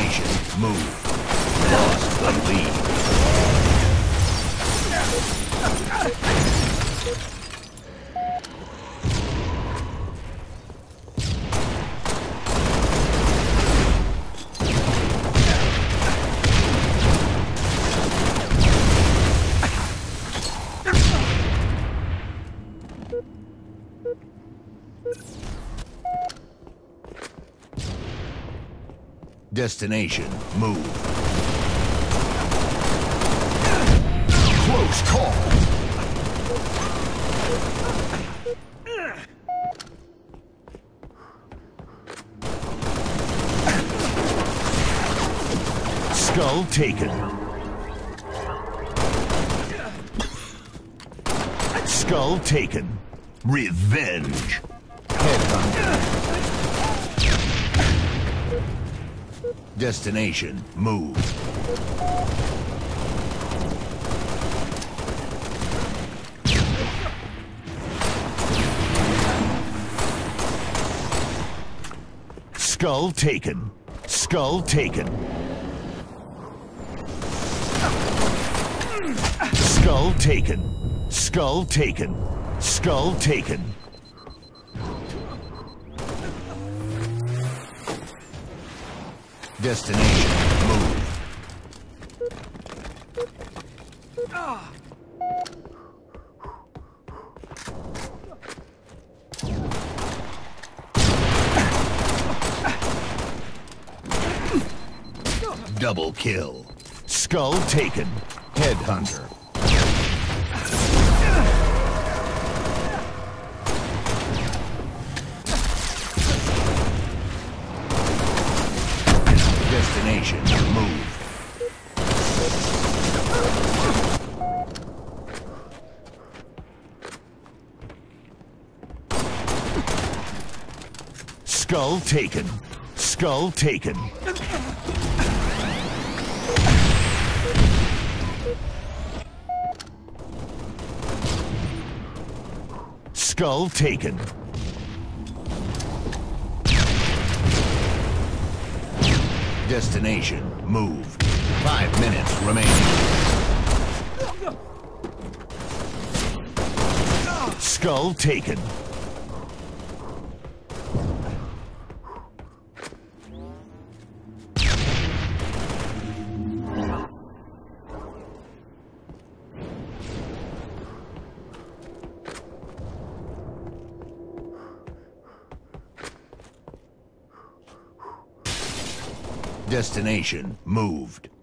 Destination, move. Lost the lead. Destination, move. Close call. Skull taken. Skull taken. Revenge. Headhunter. Destination, move. Skull taken. Skull taken. Skull taken. Skull taken. Skull taken. Destination, move. Double kill. Skull taken. Headhunter. Destination, move. Skull taken. Skull taken. Skull taken. Destination, move. 5 minutes remaining. Skull taken. Destination moved.